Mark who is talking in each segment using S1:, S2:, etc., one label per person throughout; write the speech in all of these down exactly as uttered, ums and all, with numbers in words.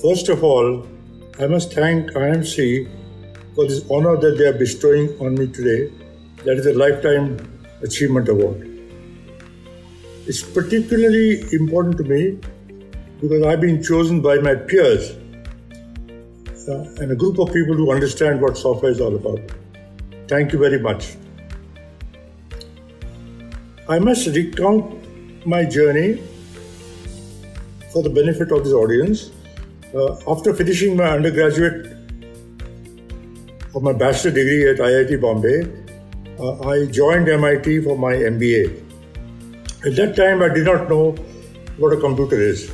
S1: First of all, I must thank I M C for this honor that they are bestowing on me today. That is a Lifetime Achievement Award. It's particularly important to me because I've been chosen by my peers uh, and a group of people who understand what software is all about. Thank you very much. I must recount my journey for the benefit of this audience. Uh, after finishing my undergraduate or my bachelor degree at I I T Bombay, uh, I joined M I T for my M B A. At that time, I did not know what a computer is.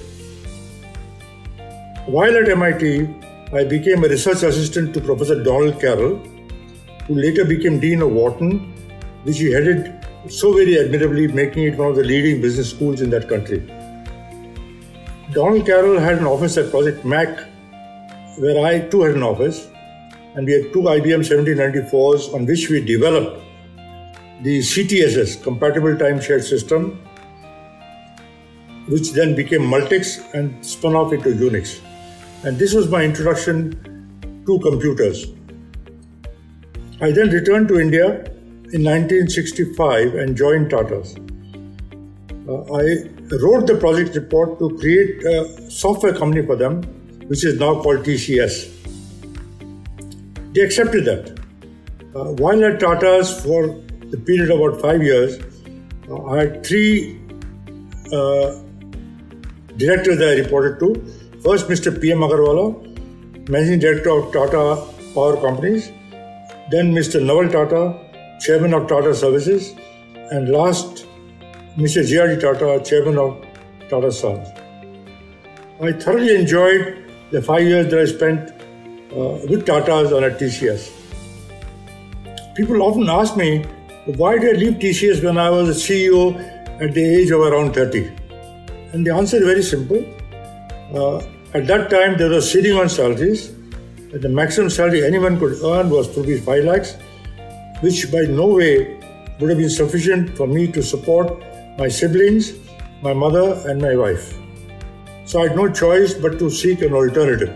S1: While at M I T, I became a research assistant to Professor Donald Carroll, who later became Dean of Wharton, which he headed so very admirably, making it one of the leading business schools in that country. Donald Carroll had an office at Project Mac, where I too had an office, and we had two I B M seventy ninety-fours on which we developed the C T S S, Compatible Time Shared System, which then became Multics and spun off into Unix. And this was my introduction to computers. I then returned to India in nineteen sixty-five and joined Tata's. Uh, I wrote the project report to create a software company for them, which is now called T C S. They accepted that. Uh, while at Tata's for the period of about five years, uh, I had three uh, directors that I reported to. First, Mister P M Agarwala, Managing Director of Tata Power Companies. Then Mister Naval Tata, Chairman of Tata Services. And last, Mister J R D Tata, Chairman of Tata Sons. I thoroughly enjoyed the five years that I spent uh, with Tata's on at T C S. People often ask me, why did I leave T C S when I was a C E O at the age of around thirty? And the answer is very simple. Uh, at that time, there was ceiling on salaries, and the maximum salary anyone could earn was probably five lakhs, which by no way would have been sufficient for me to support my siblings, my mother, and my wife. So I had no choice but to seek an alternative.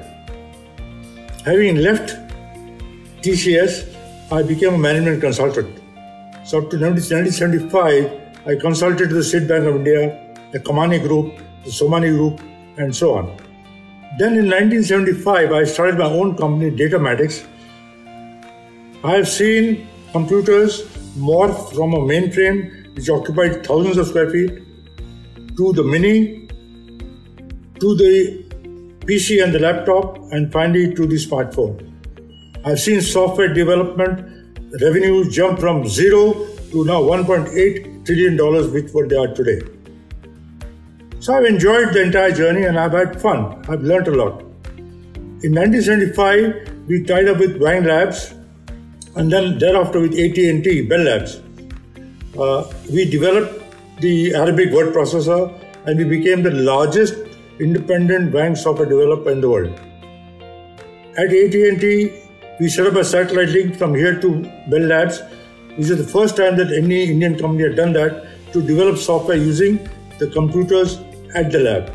S1: Having left T C S, I became a management consultant. So up to nineteen seventy-five, I consulted to the State Bank of India, the Kamani Group, the Somani Group, and so on. Then in nineteen seventy-five, I started my own company, Datamatics. I have seen computers morph from a mainframe which occupied thousands of square feet to the mini, to the P C and the laptop, and finally to the smartphone. I've seen software development revenues jump from zero to now one point eight trillion dollars, which what they are today. So I've enjoyed the entire journey and I've had fun. I've learned a lot. In nineteen seventy-five, we tied up with Wang Labs and then thereafter with A T and T, Bell Labs. Uh, we developed the Arabic word processor and we became the largest independent Wang software developer in the world. At A T and T, we set up a satellite link from here to Bell Labs, which is the first time that any Indian company had done that, to develop software using the computers at the lab.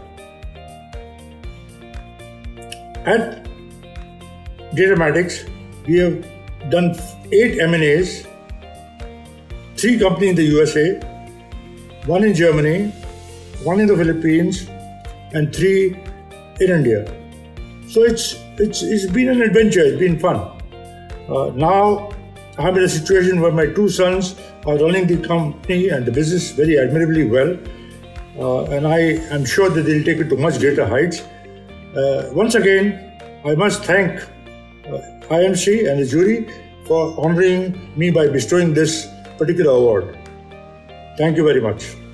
S1: At Datamatics, we have done eight M and As, three companies in the U S A, one in Germany, one in the Philippines, and three in India. So it's it's it's been an adventure. It's been fun. Uh, now I'm in a situation where my two sons are running the company and the business very admirably well, uh, and I am sure that they'll take it to much greater heights. Uh, once again, I must thank uh, I M C and the jury for honoring me by bestowing this particular award. Thank you very much.